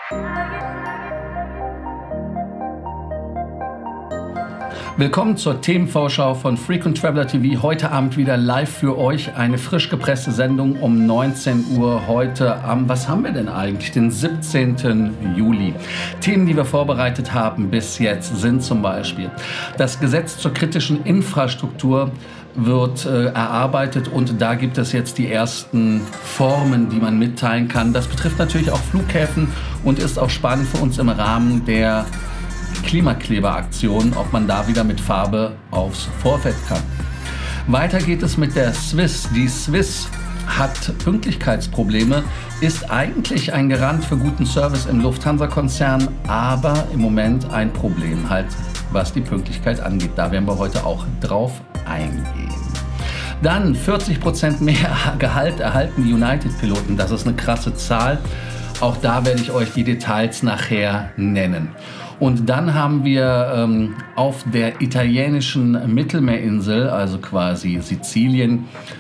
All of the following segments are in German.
Willkommen zur Themenvorschau von Frequent Traveler TV. Heute Abend wieder live für euch eine frisch gepresste Sendung um 19 Uhr. Heute am, was haben wir denn eigentlich? Den 17. Juli. Themen, die wir vorbereitet haben bis jetzt, sind zum Beispiel: Das Gesetz zur kritischen Infrastruktur wird erarbeitet und da gibt es jetzt die ersten Formen, die man mitteilen kann. Das betrifft natürlich auch Flughäfen und ist auch spannend für uns im Rahmen der Klimakleberaktion, ob man da wieder mit Farbe aufs Vorfeld kann. Weiter geht es mit der Swiss. Die Swiss hat Pünktlichkeitsprobleme, ist eigentlich ein Garant für guten Service im Lufthansa-Konzern, aber im Moment ein Problem halt, was die Pünktlichkeit angeht. Da werden wir heute auch drauf eingehen. Dann 40% mehr Gehalt erhalten die United-Piloten. Das ist eine krasse Zahl. Auch da werde ich euch die Details nachher nennen. Und dann haben wir auf der italienischen Mittelmeerinsel, also quasi Sizilien,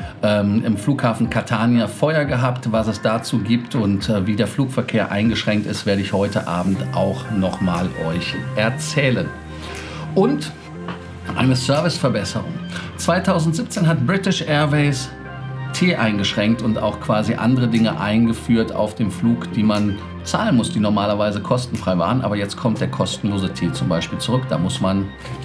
im Flughafen Catania Feuer gehabt. Was es dazu gibt und wie der Flugverkehr eingeschränkt ist, werde ich heute Abend auch nochmal euch erzählen. Und eine Serviceverbesserung. 2017 hat British Airways Tee eingeschränkt und auch quasi andere Dinge eingeführt auf dem Flug, die man zahlen muss, die normalerweise kostenfrei waren. Aber jetzt kommt der kostenlose Tee zum Beispiel zurück. Da muss man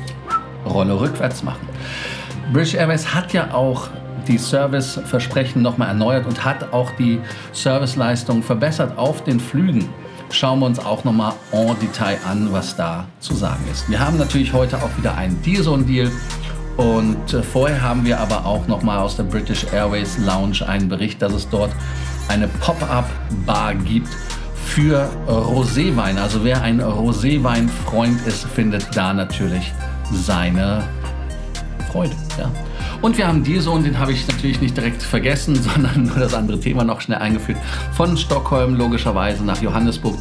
Rolle rückwärts machen. British Airways hat ja auch die Serviceversprechen nochmal erneuert und hat auch die Serviceleistung verbessert auf den Flügen. Schauen wir uns auch nochmal en Detail an, was da zu sagen ist. Wir haben natürlich heute auch wieder einen Deal-Zone-Deal. Und vorher haben wir aber auch nochmal aus der British Airways Lounge einen Bericht, dass es dort eine Pop-up-Bar gibt für Roséwein. Also wer ein Roséwein-Freund ist, findet da natürlich seine Freude. Ja. Und wir haben Deal-Zone, den habe ich natürlich nicht direkt vergessen, sondern nur das andere Thema noch schnell eingeführt. Von Stockholm logischerweise nach Johannesburg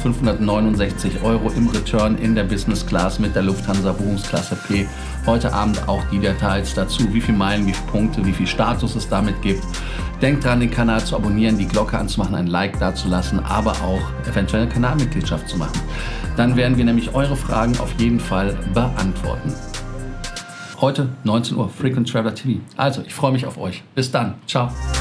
1.569 € im Return in der Business Class mit der Lufthansa Buchungsklasse P. Heute Abend auch die Details dazu, wie viele Meilen, wie viele Punkte, wie viel Status es damit gibt. Denkt dran, den Kanal zu abonnieren, die Glocke anzumachen, ein Like dazulassen, aber auch eventuell eine Kanalmitgliedschaft zu machen. Dann werden wir nämlich eure Fragen auf jeden Fall beantworten. Heute 19 Uhr, Frequent Traveler TV. Also, ich freue mich auf euch. Bis dann. Ciao.